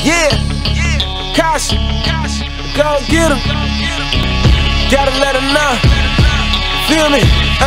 Yeah, Kasha, go get him. Gotta let him know. Feel me?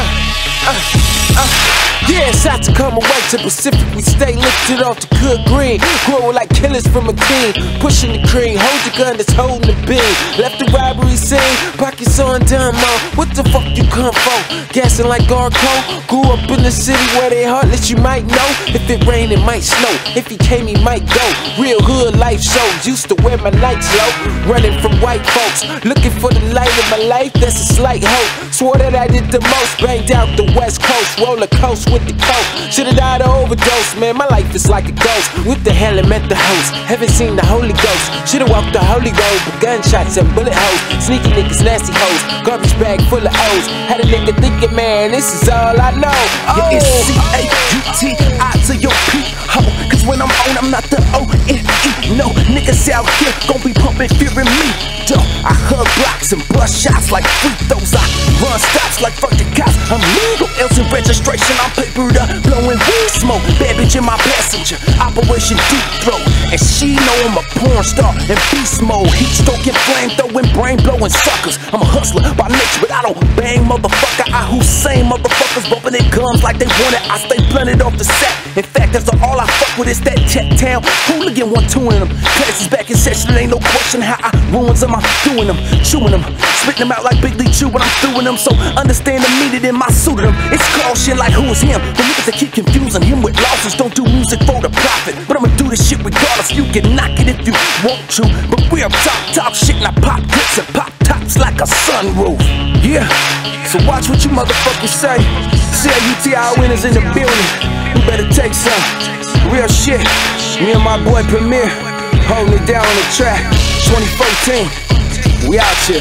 Yeah, it's out to come away to Pacific. We stay lifted off the good green. Growing like killers from a teen. Pushing the cream, hold the gun that's holding the beam. Left the robbery scene, pockets on demo. What the fuck you come for? Gassing like Garco. Grew up in the city where they heartless, you might know. If it rain, it might snow. If he came, he might go. Real hood life shows. Used to wear my nights low. Running from white folks. Looking for the light in my life, that's a slight hope. Swore that I did the most. Banged out the West Coast. Roller coast with the coke. Should've died of overdose, man. My life is like a ghost. What the hell am at the host? Haven't seen the Holy Ghost. Should've walked the Holy Road, but gunshots and bullet holes. Sneaky niggas, nasty hoes. Garbage bag full of O's. Had a nigga thinking, man, this is all I know. Yeah, it's C-A-U-T-I to your P-ho. Cause when I'm on, I'm not the O-N-E. No, niggas out here gon' be pumping fear in me. Duh, I hug blocks and bust shots like free throws. I run stops like fuck the cops. I'm legal, else in registration. I'm papered up, blowing weed smoke. Bad bitch in my passenger, Operation Deep Throat. And she know I'm a porn star in beast mode. Heat stoking, flame throwing, brain blowing suckers. I'm a hustler by nature, but I don't bang motherfucker. I Hussein motherfuckers bumping their guns like they want it. I stay blunted off the set. In fact, that's all I fuck with is that tech town hooligan 1-2 in them. Classes back in session, ain't no question how I ruins them. I'm doing them, chewing them, spitting them out like Big League Chew when I'm doing them. So understand the meaning in my suit of them. It's caution like who is him? The niggas that keep confusing him with losses don't do music for the profit. But I'ma do this shit regardless. You can knock it if you want to, but we're top shit and I pop clips and pop tops like a sunroof. Yeah, so watch what you motherfuckers say. C-A-U-T-I winners in the building. You better take some real shit. Me and my boy Premier holding it down on the track. 2014. We out here.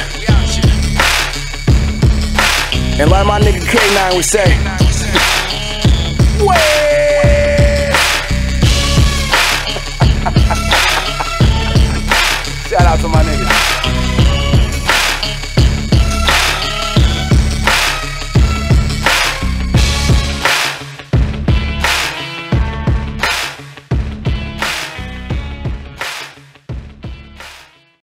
And like my nigga K9 would say, way. Shout out to my nigga.